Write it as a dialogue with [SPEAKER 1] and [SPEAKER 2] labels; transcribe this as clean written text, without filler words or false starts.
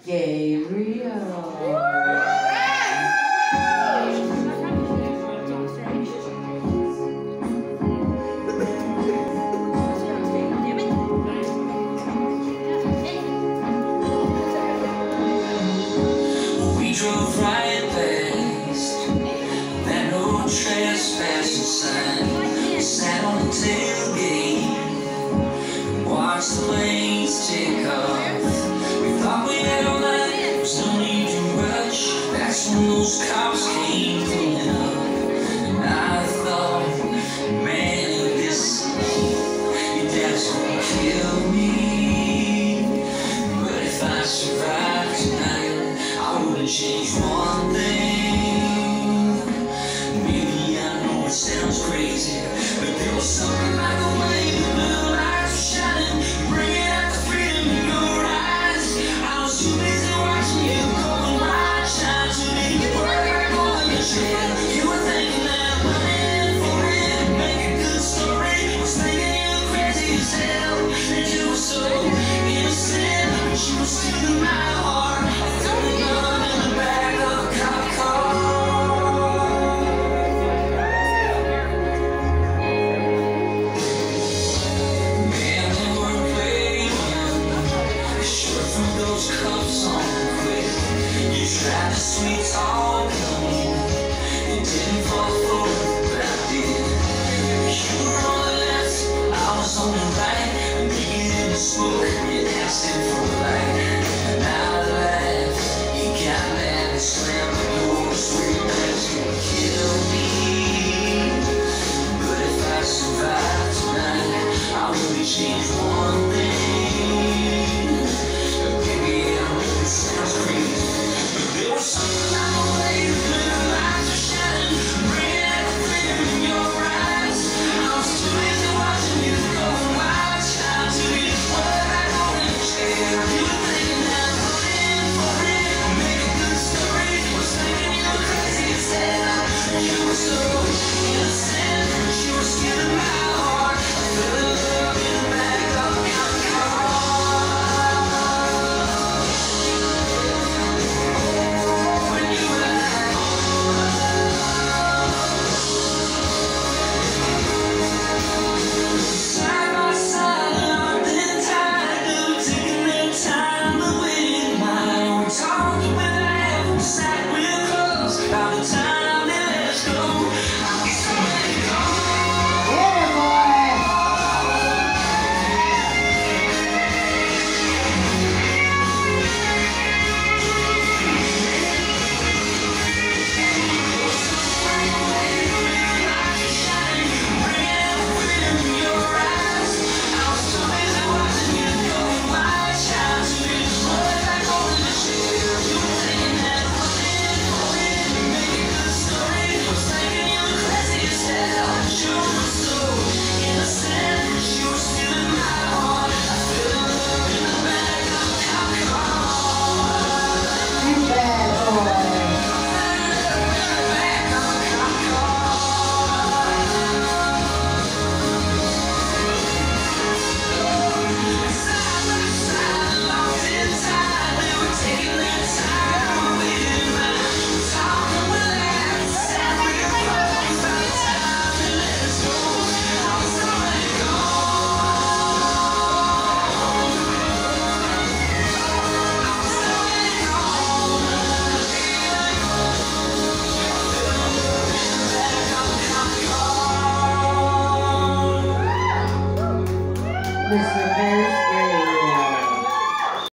[SPEAKER 1] Gabriel.
[SPEAKER 2] We drove right past that old trespassing sign, sat on the tailgate, watched the planes take off. We thought we had all night, there's no need to rush. That's when those cops came pulling up, and I thought, man, this your dad's gonna kill me. But if I survive tonight, I wouldn't change one thing. Maybe I know it sounds crazy, but there was something like the way the blue lights were shining, bringing out the freedom in your eyes. I was too busy watching you go and watch shine to me. You were like going to jail. You were thinking that running for it would make a good story. I was thinking you were crazy as hell, and you were so innocent, but you were stealing my heart. I threw the gun in the back of a cop car. Man, they were playing, sure threw those cuffs on quick. You tried to sweet talk me, it didn't fall for it, but I did. You were on the left, I was on the right, and we didn't smoke, you asked him for a light. And I laughed, he got mad and slammed the door, swear that's gonna kill me. But if I survive tonight, I only change one thing. Baby, I know it sounds crazy, but there was something about the way the blue lights were shining, bringing out the freedom in your eyes. I was too busy watching you go and watch how to be. What have I gone in jail? You were thinking that running for it would make a good story. I was thinking you were crazy as hell, and you were so innocent, but you were stealing my heart. I fell in love in the back of a cop car. When you were like, side by side, locked and tied, they were taking their time, but we didn't mind. We talked, we laughed, we sat real close. By the time they let us go, I was so let go.
[SPEAKER 1] Mr. Harris.